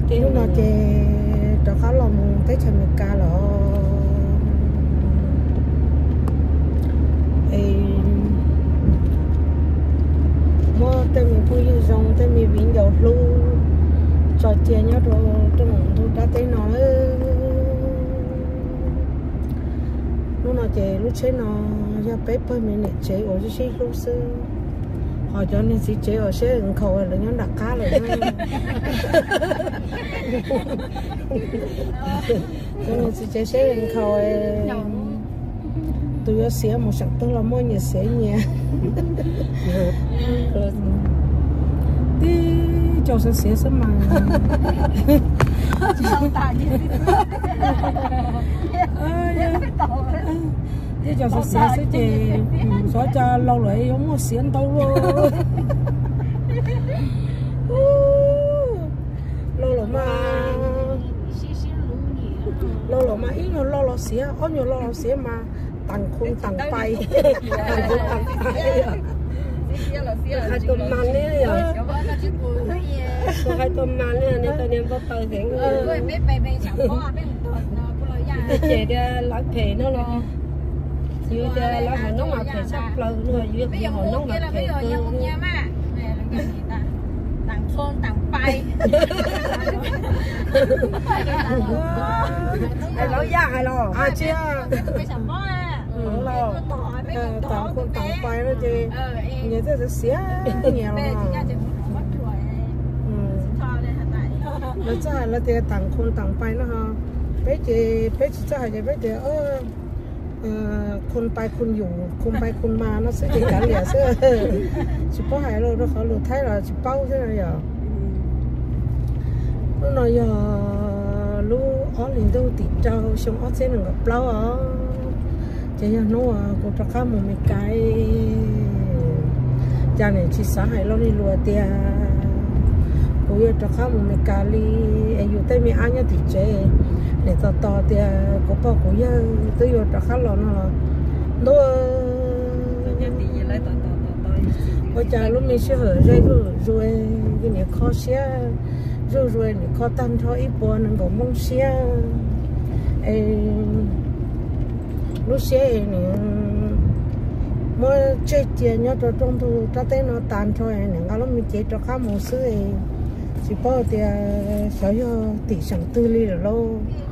lúc nào chị cho khá lòng tới chừng một ca là mua tên mình vui rong tên mình viên dầu luôn cho tiền nhớ rồi trong một tôi đã thấy nó lúc nào chị lúc chế nó ra bếp với mình để chế ở dưới lúc xưa họ cho nên chỉ chế ở xe ứng khẩu là nhóm đặt cá rồi cho nên chỉ chế xe ứng khẩu tôi có xé một sẵn tôi là mỗi nhà xé nhà đi cho sẽ xé sớm mà thế cho sẽ xé sẽ chị xóa cho lâu rồi giống một xiên tàu luôn lâu rồi mà ít nhiều lâu rồi xé có nhiều lâu rồi xé mà tăng khung tăng bay tăng khung tăng bay hai tôm man đấy rồi hai tôm man đấy nên tôi đem bắt tay thế chị ra lá phê nó lo dưới ra lá họ nóng mà phê sắp lâu nữa dưới họ nóng mà phê tăng khôn tăng bay ai nói ra ai lo à chưa lo tặng con tặng bay đó chị nhớ tới được xía nhiều nó chắc là tiền tặng con tặng bay nó ha bé chị chắc là bé chị con bay con mà nó sẽ chỉ cả liền sẽ chỉ có hai lô nó khó lô thấy là chỉ bao thế này giờ lúc nào giờ lúc ở liền đâu thì trâu xong ở trên đường gặp lâu ở chỉ là nó cũng cho khá một cái cha này chỉ sáng hay lo đi lùa tiền cũng cho khá một cái điอยู่tay mi ăn nhá thì chế để to tiền có bao cũng như tôi vô cho khá lo nó bây giờ lúc mình sẽ hở dây rồi cái này khó xé rồi này khó tan thôi ít bữa nó cũng mong xé lúc xé này mới chơi tiền nhớ cho trong thu cho tới nó tan thôi này ngáo lúc mình chơi cho khá một số chỉ bao tiền sáu giờ tỷ sản tư ly rồi lo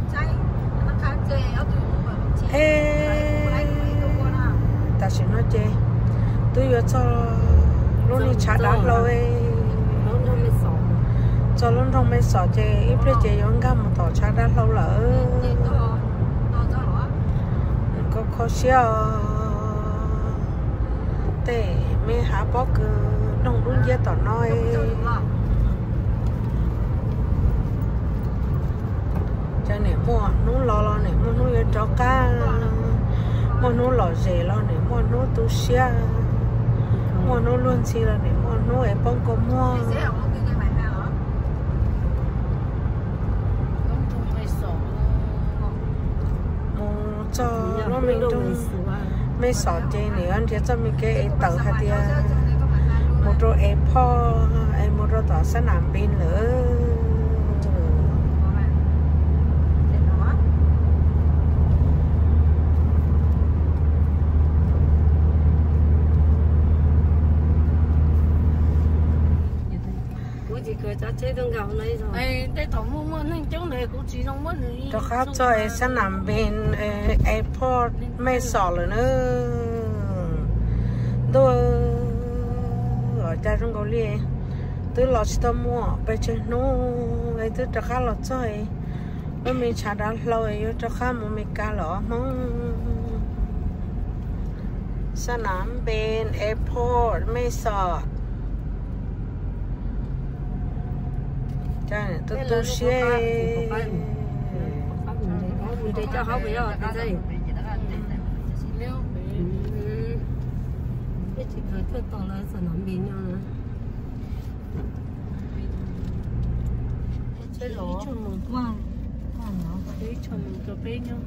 ta sẽ nói chơi tôi vừa cho lúc này trả đắt rồi cho lúc không mấy sợ chơi ít bây giờ giống cả một tổ trả đắt lâu lỡ có khó xíu để mấy hả bó cứ đông đúng giá tỏ nói cho nên mua nó lo này mua nó cho cá mua nó lò dề lo này mua nó tu xia mua nó luôn xí là này mua nó em bông có mua cho nó mình trong mấy sọt chơi này anh chỉ cho mình cái tàu hạt tiền một rồi em po em một rồi tỏ sẽ làm pin nữa cho khác cho em sẽ nằm bên airport mấy sọ nữa tôi ở đây trong cái gì tôi lo cho mua bây giờ nó ấy tôi cho khác lo cho em bây mình trả đã lâu rồi cho khác một mình cả lọ mong sẽ nằm bên airport mấy sọ cái này tôi xe để cho họ bây giờ cái gì cái chỉ phải thưa tao là sản phẩm biến nhau nữa cái lỗ cho mình qua cái cho mình cho bé nhau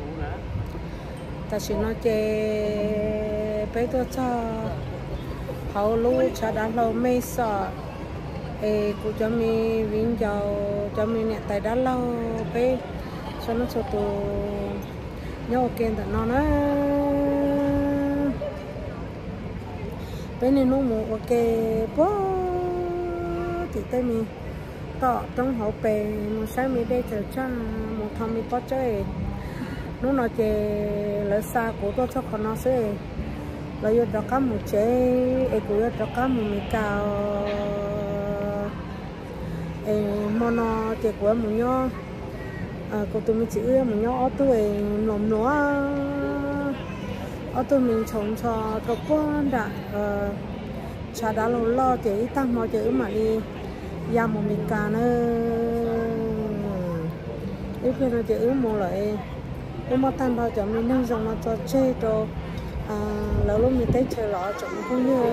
ta chỉ nói chơi bé tôi cho hậu lú cha đã lâu mấy sợ cụ cho mi vinh giàu cho mi nhẹ tay đã lâu bé cho nó cho tụ nhau kén tận nó bé này nó một ok bố thì tay mi tọ trong hậu bè một sáng mi đây chờ cha một thằng mi bắt chơi nó nói chơi lỡ xa của tôi cho con nó sẽ là yêu cho cá một chế cũng yêu cho cá một mì cào mono chơi của một nhau cô tụi mình chỉ yêu một nhau ở tuổi nồng nữa ở tuổi mình trồng cho con đã cha đã lâu lo chơi tăng mò chơi mà đi ra một mì cà nữa ít khi nó chơi một lại mà tan bao giờ mình nâng dòng mà cho chơi đồ lâu lúc mình thấy chơi lọ chọn không như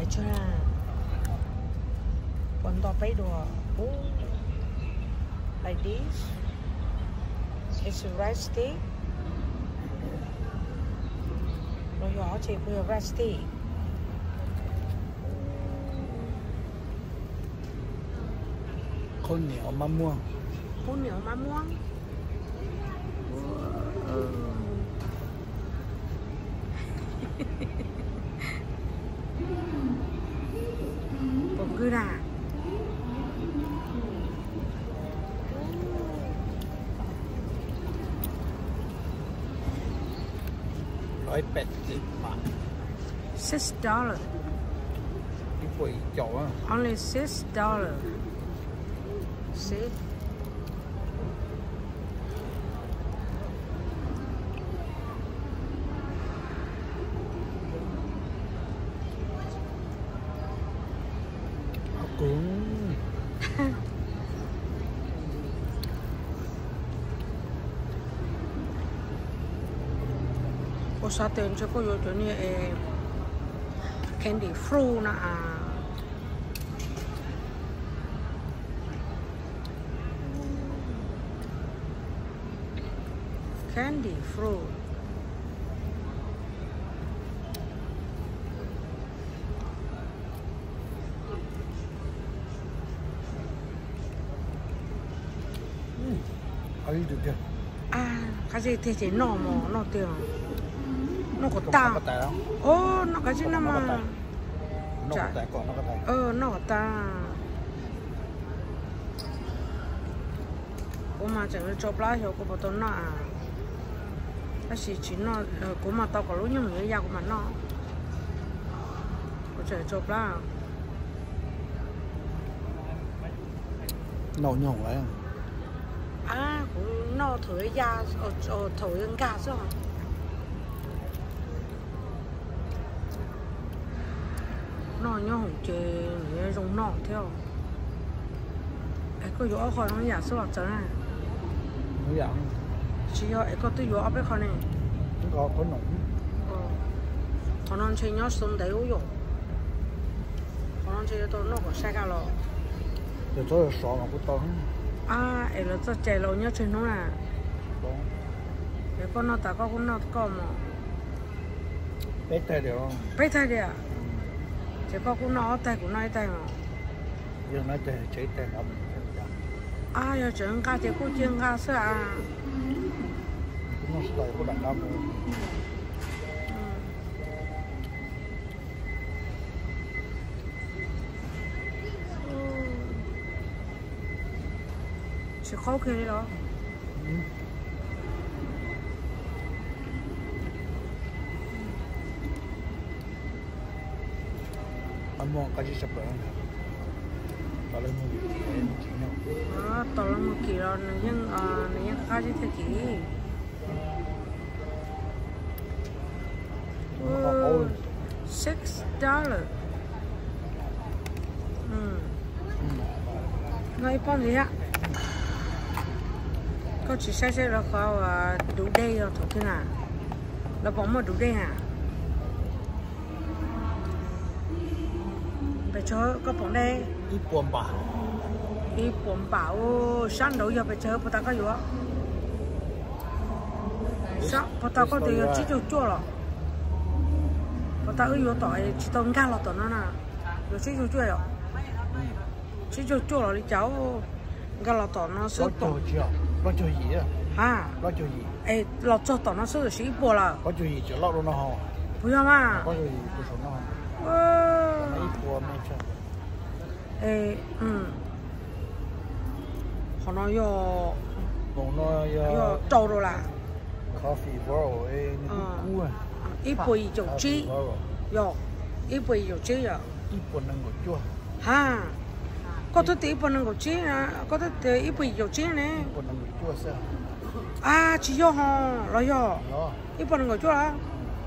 chưa à còn to bay đồ like this it's rusty rồi nhỏ chỉ vừa rusty con nhiều mà mua bông cứ ra $180 $6 cái quỷ chỗ á only $6 see cũng có sao tiền cho cô vô chỗ này candy fruit nè candy fruit ấy được chưa cái gì thì chỉ nọ tiền nó có ta ô nó cái gì nó mà nó có tài còn nó có tài nó có ta cô mà chẳng được chụp lá hiệu của bọn tôi nó cái gì chỉ nó cô mà tao có lúc nhung người già của mình nó cô chẳng chụp lá nấu nhồng đấy cũng nó thử da thử gà rồi nó nhớ không chơi người dùng nọ theo cái chỗ khỏi nó giả số học này nó giả chỉ có cái tôi chỗ bên khỏi này có nổi còn nó chơi nhớ xuống đấy uống còn nó chơi tôi nó có sai cả rồi rồi tôi sợ mà cũng to ấy là tôi chạy lâu nhớ chơi nó nè cái con nó ta có con nó có mà bé tay được không bé tay được chỉ có con nó tay của nó tay mà giờ nó tay chạy tay nó giờ chuyện cá thì cũng chuyện cá sao nó tay của đàn ông chỉ khó khăn đó anh mua cái gì sắp rồi tao lấy mua tao lấy một kỳ rồi nhưng cái gì thế kì $6 nói con gì ạ có chỉ sai là có đủ đây rồi thôi thế nào là bóng mà đủ đây hả phải cho có bóng đây ít buồn bảo sáng đủ giờ phải chơi bọn ta có gì á sáng bọn ta có tiền chỉ cho chua rồi bọn ta cứ vô tỏi chỉ tao ngã lọt tỏi nó nè rồi chỉ cho chua rồi chỉ cho chua rồi đi cháu ngã lọt tỏi nó sốt tỏi nó cho gì à nó cho gì lọt cho tỏi nó sốt rồi chỉ bò là có cho gì cho lọt nó hò 不要嘛 có cho gì của số nó mấy bùa mấy cho họ nói yo còn nó yo trâu rồi là coffee bro cú ít bùi dầu chi yo ít bùi dầu chi rồi ít buồn năng của chua ha có thể ít bùi năng của chi nè có thể ít bùi dầu chi nè buồn năng của chua sao chỉ yo ha rồi yo ít bùi năng của chua à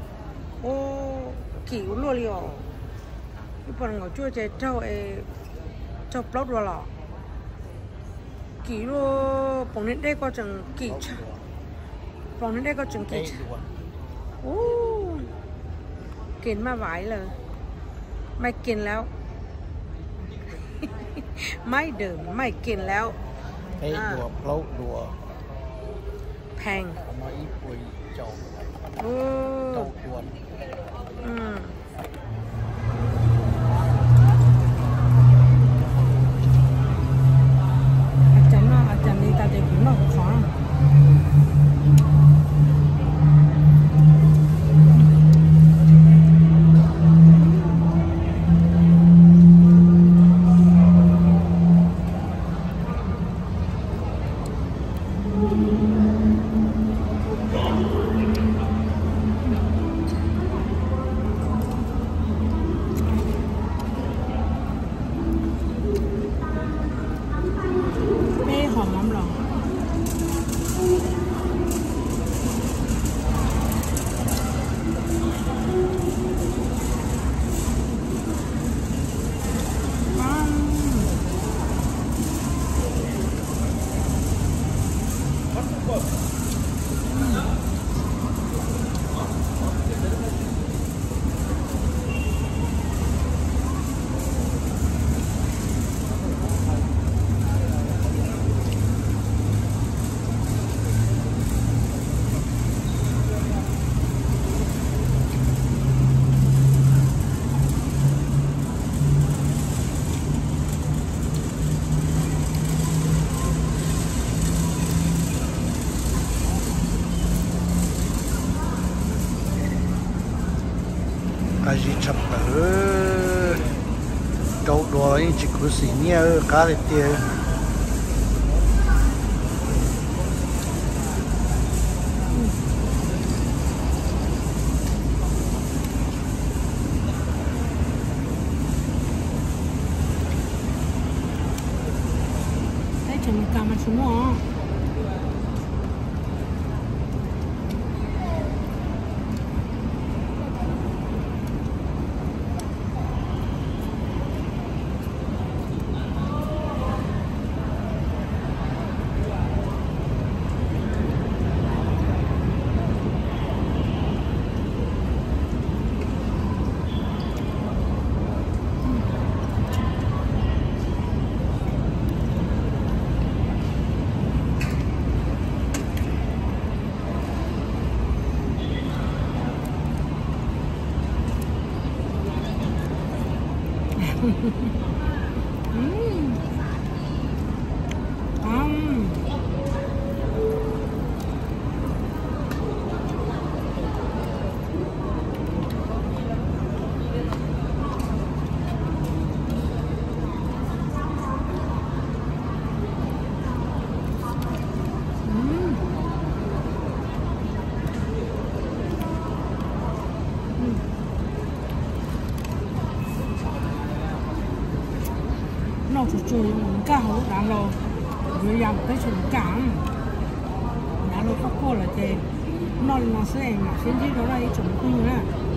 kiểu luôn liền ít bùi năng của chua chạy cho plot rồi là kiểu bọn nên đây có chừng kỳ cha bọn nên đây có chừng kỳ cha kiến mà vải là ไม่กินแล้ว ไม่ดื่มไม่กินแล้วเฮ้ยดัวเพลาดัวแพงเอามาอีปุยเจ้าโอ้เจ้าดวนอาจารย์นอกอาจารย์นี่ตาเด็กนอกก็ขอหอมน้ำหรอ cái gì chập ở đâu đó những chỉ có gì nhiều cá để tiêu thấy chừng cầm mà xuống không nó chủ chủ cả hậu đàn lô người làm cái chủ cảng đàn lô các cô là thế nó sẽ là xin gì đó là chủ quy nữa